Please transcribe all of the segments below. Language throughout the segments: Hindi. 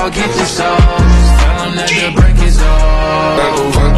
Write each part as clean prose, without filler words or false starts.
I'll keep the sauce. Tell them that the break is over.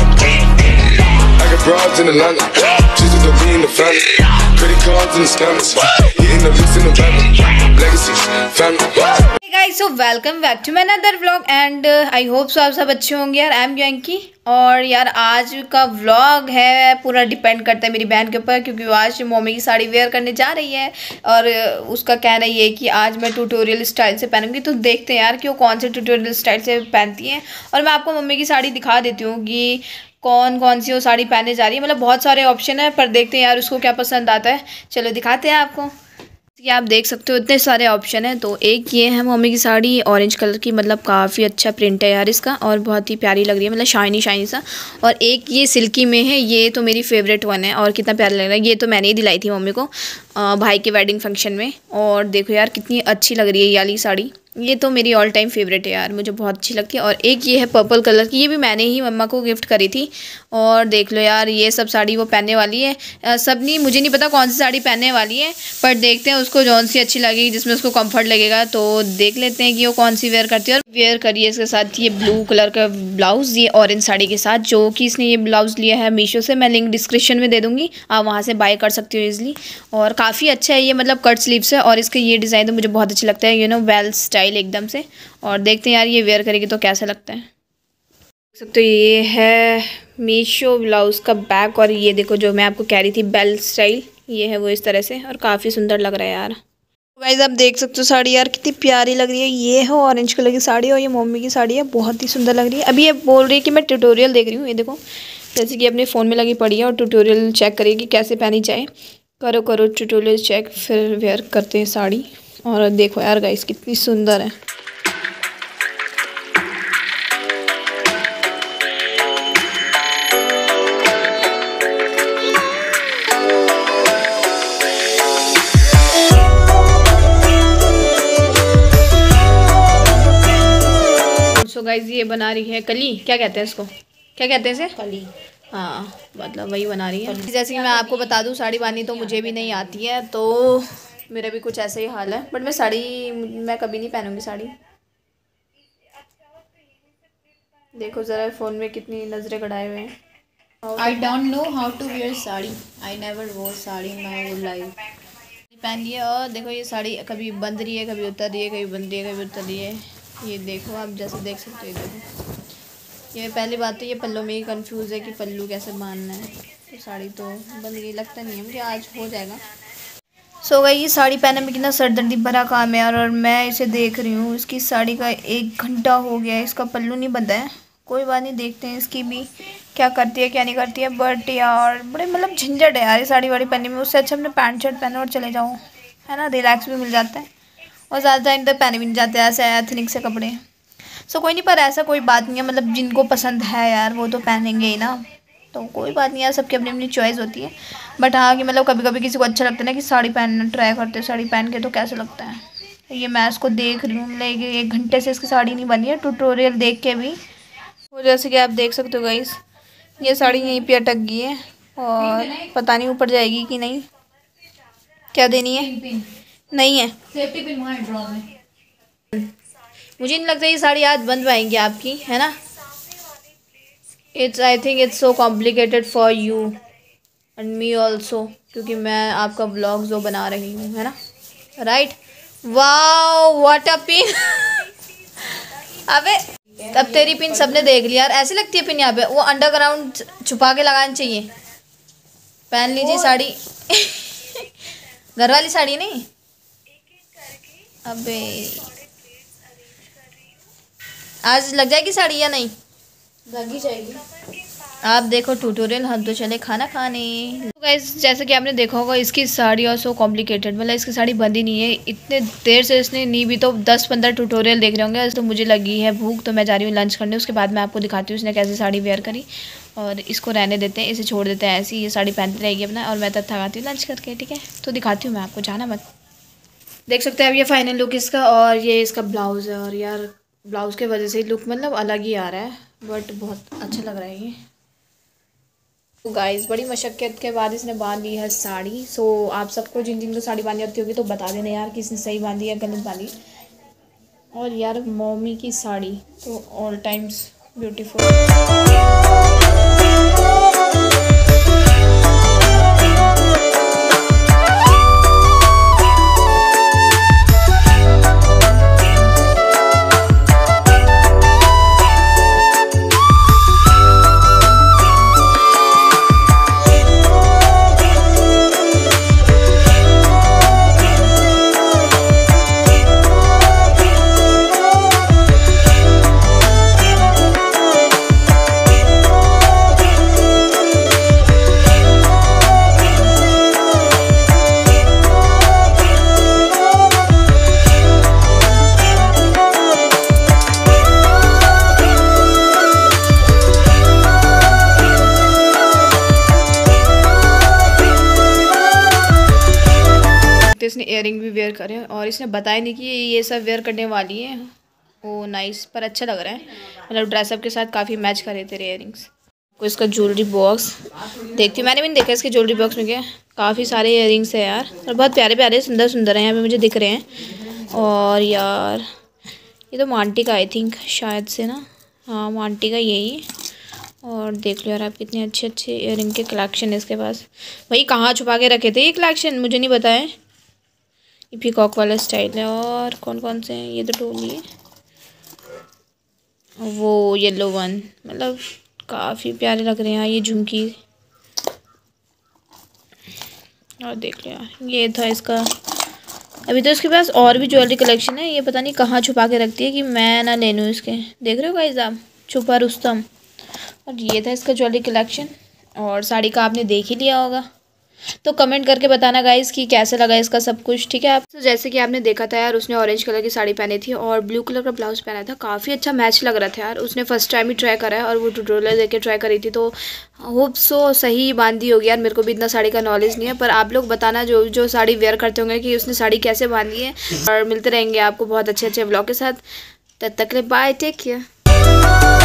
I got broads in Atlanta, just to be in the family. Credit cards in the scammers, hitting the list in the family. Legacies, family. Hey guys, so welcome back to my another vlog and I hope so आप सब अच्छे होंगे यार। आई एम जैंकी और यार आज का व्लॉग है पूरा डिपेंड करता है मेरी बहन के ऊपर, क्योंकि वो आज मम्मी की साड़ी वेयर करने जा रही है और उसका कहना ये है कि आज मैं ट्यूटोरियल स्टाइल से पहनूंगी। तो देखते हैं यार कि वो कौन से ट्यूटोरियल स्टाइल से पहनती हैं और मैं आपको मम्मी की साड़ी दिखा देती हूँ कि कौन कौन सी वो साड़ी पहनने जा रही है। मतलब बहुत सारे ऑप्शन है पर देखते हैं यार उसको क्या पसंद आता है। चलो दिखाते हैं आपको। ये आप देख सकते हो इतने सारे ऑप्शन हैं। तो एक ये है मम्मी की साड़ी ऑरेंज कलर की, मतलब काफ़ी अच्छा प्रिंट है यार इसका और बहुत ही प्यारी लग रही है, मतलब शाइनी शाइनी सा। और एक ये सिल्की में है, ये तो मेरी फेवरेट वन है और कितना प्यारा लग रहा है। ये तो मैंने ही दिलाई थी मम्मी को भाई के वेडिंग फंक्शन में। और देखो यार कितनी अच्छी लग रही है ये वाली साड़ी, ये तो मेरी ऑल टाइम फेवरेट है यार, मुझे बहुत अच्छी लगती है। और एक ये है पर्पल कलर की, ये भी मैंने ही मम्मा को गिफ्ट करी थी। और देख लो यार ये सब साड़ी वो पहनने वाली है। सब नहीं, मुझे नहीं पता कौन सी साड़ी पहनने वाली है, पर देखते हैं उसको जौन सी अच्छी लगेगी जिसमें उसको कंफर्ट लगेगा तो देख लेते हैं कि वो कौन सी वेयर करती है। और वेयर करिए इसके साथ ये ब्लू कलर का ब्लाउज़, ये ऑरेंज साड़ी के साथ, जो कि इसने ये ब्लाउज़ लिया है मीशो से। मैं लिंक डिस्क्रिप्शन में दे दूँगी, आप वहाँ से बाय कर सकते हो ईजिली। और काफ़ी अच्छा है ये, मतलब कट स्लीव्स है और इसका ये डिज़ाइन तो मुझे बहुत अच्छा लगता है, यू नो वेल स्टाइल एकदम से। और देखते हैं यार ये वेयर करेगी तो कैसा लगता है। देख सकते हो ये है मीशो ब्लाउज़ का बैक और ये देखो जो मैं आपको कह रही थी बेल स्टाइल, ये है वो इस तरह से और काफ़ी सुंदर लग रहा है यार। गाइस आप देख सकते हो साड़ी यार कितनी प्यारी लग रही है। ये है ऑरेंज कलर की साड़ी और ये मम्मी की साड़ी है, बहुत ही सुंदर लग रही है। अभी ये बोल रही है कि मैं ट्यूटोरियल देख रही हूँ, ये देखो जैसे कि अपने फ़ोन में लगी पड़ी है और ट्यूटोरियल चेक करेगी कैसे पहनी जाए। करो करो ट्यूटोरियल चेक, फिर वेयर करते हैं साड़ी। और देखो यार गाइस कितनी सुंदर है। सो गाइस ये बना रही है कली, क्या कहते हैं इसको, क्या कहते हैं इसे? कली। हाँ मतलब वही बना रही है। जैसे कि मैं आपको बता दूँ साड़ी बानी तो मुझे भी नहीं आती है, तो मेरा भी कुछ ऐसा ही हाल है। बट मैं कभी नहीं पहनूंगी साड़ी। देखो ज़रा फ़ोन में कितनी नज़रें गड़ाए हुए हैं। I don't know how to wear sari. I never wore sari in my whole life। पहन लिया और देखो ये साड़ी कभी बंद रही है, कभी उतर रही है, कभी बंद रही है, कभी उतर रही है। ये देखो आप जैसे देख सकते हो, देखो ये पहली बात तो ये पल्लू में ही कंफ्यूज है कि पल्लू कैसे बांधना है। तो साड़ी तो बंद गई, लगता नहीं है मुझे आज हो जाएगा। सो गई ये साड़ी पहनने में कितना सरदर्दी भरा काम है यार। और मैं इसे देख रही हूँ, इसकी साड़ी का 1 घंटा हो गया है, इसका पल्लू नहीं बंधा है। कोई बात नहीं, देखते हैं इसकी भी क्या करती है क्या नहीं करती है। बट यार बड़े मतलब झंझट है यार ये साड़ी वाड़ी पहनने में। उससे अच्छा अपने पैंट शर्ट पहनो और चले जाओ, है ना, रिलैक्स भी मिल जाता है और ज़्यादा टाइम तक पहने भी नहीं जाते ऐसे एथनिक से कपड़े। सो कोई नहीं, पर ऐसा कोई बात नहीं है, मतलब जिनको पसंद है यार वो तो पहनेंगे ही ना, तो कोई बात नहीं यार, सबकी अपनी अपनी चॉइस होती है। बट हाँ कि मतलब कभी कभी किसी को अच्छा लगता है ना कि साड़ी पहनना, ट्राई करते साड़ी पहन के तो कैसा लगता है। ये मैं इसको देख रही हूँ, मतलब 1 घंटे से इसकी साड़ी नहीं बनी है ट्यूटोरियल देख के भी। वो जैसे कि आप देख सकते हो गाइस ये साड़ी यहीं पे अटक गई है और पता नहीं ऊपर जाएगी कि नहीं। क्या देनी है? नहीं है, सेफ्टी पिन वहाँ ड्रॉ में। मुझे नहीं लगता ये साड़ी आज बन पाएंगी आपकी, है ना। I think it's so complicated for you and me also, क्योंकि मैं आपका व्लॉग जो बना रही हूँ, है ना, right. Wow what a pin. अबे तब तेरी पिन सबने देख लिया यार, ऐसी लगती है पिन यहाँ पे, वो अंडरग्राउंड छुपा के लगानी चाहिए। पहन लीजिए साड़ी। घर वाली साड़ी नहीं। अबे आज लग जाएगी साड़ी या नहीं? लग ही जाएगी। आप देखो ट्यूटोरियल, हम तो चले खाना खाने। तो गाइस जैसे कि आपने देखा होगा इसकी साड़ी और सो कॉम्प्लिकेटेड, मतलब इसकी साड़ी बंदी नहीं है। इतने देर से इसने नहीं भी तो 10-15 ट्यूटोरियल देख रहे होंगे। तो मुझे लगी है भूख, तो मैं जा रही हूँ लंच करने, उसके बाद मैं आपको दिखाती हूँ इसने कैसे साड़ी वेयर करी। और इसको रहने देते हैं, इसे छोड़ देते हैं ऐसी, ये साड़ी पहनती रहेगी अपना और मैं तब थकाती हूँ लंच करके, ठीक है। तो दिखाती हूँ मैं आपको, जाना मत। देख सकते हैं अब ये फाइनल लुक इसका, और ये इसका ब्लाउज़ है। और यार ब्लाउज़ के वजह से लुक मतलब अलग ही आ रहा है, बट बहुत अच्छा लग रहा है ये। तो गाइस बड़ी मशक्क़त के बाद इसने बांध ली है साड़ी। सो आप सबको जिन जिन को साड़ी बांधी आती होगी तो बता देना यार कि इसने सही बांधी या गलत बांधी। और यार मम्मी की साड़ी तो ऑल टाइम्स ब्यूटीफुल। इसने इयररिंग भी वेयर करे और इसने बताया नहीं कि ये सब वेयर करने वाली है। ओ नाइस, पर अच्छा लग रहा है, मतलब ड्रेसअप के साथ काफ़ी मैच करे तेरे इयररिंग्स को। इसका ज्वेलरी बॉक्स देखती हूँ, मैंने भी नहीं देखा इसके ज्वेलरी बॉक्स में क्या, काफ़ी सारे इयररिंग्स है यार और बहुत प्यारे प्यारे सुंदर सुंदर हैं यहाँ पे मुझे दिख रहे हैं। और यार ये तो मांटी का आई थिंक शायद से ना, हाँ मांटी का यही। और देख लो यार आप कितने अच्छे अच्छे इयररिंग के कलेक्शन है इसके पास। भाई कहाँ छुपा के रखे थे ये कलेक्शन, मुझे नहीं बताएं। ये पीकॉक वाला स्टाइल है। और कौन कौन से हैं, ये तो टोली है, वो येलो वन, मतलब काफ़ी प्यारे लग रहे हैं ये झुमकी। और देख लो यार ये था इसका। अभी तो इसके पास और भी ज्वेलरी कलेक्शन है, ये पता नहीं कहाँ छुपा के रखती है कि मैं ना ले लूँ इसके। देख रहे हो गाइस आप, छुपा रुस्तम। और ये था इसका ज्वेलरी कलेक्शन और साड़ी का आपने देख ही लिया होगा। तो कमेंट करके बताना गाइस कि कैसा लगा इसका सब कुछ, ठीक है। आप तो जैसे कि आपने देखा था यार, उसने ऑरेंज कलर की साड़ी पहनी थी और ब्लू कलर का ब्लाउज पहना था, काफ़ी अच्छा मैच लग रहा था यार। उसने फर्स्ट टाइम ही ट्राई करा है और वो ट्यूटोरियल देके ट्राई करी थी, तो होप सो सही बांधी होगी यार। मेरे को भी इतना साड़ी का नॉलेज नहीं है, पर आप लोग बताना जो जो साड़ी वेयर करते होंगे कि उसने साड़ी कैसे बांधी है। और मिलते रहेंगे आपको बहुत अच्छे अच्छे ब्लॉग के साथ, तब तक के लिए बाय, टेक केयर।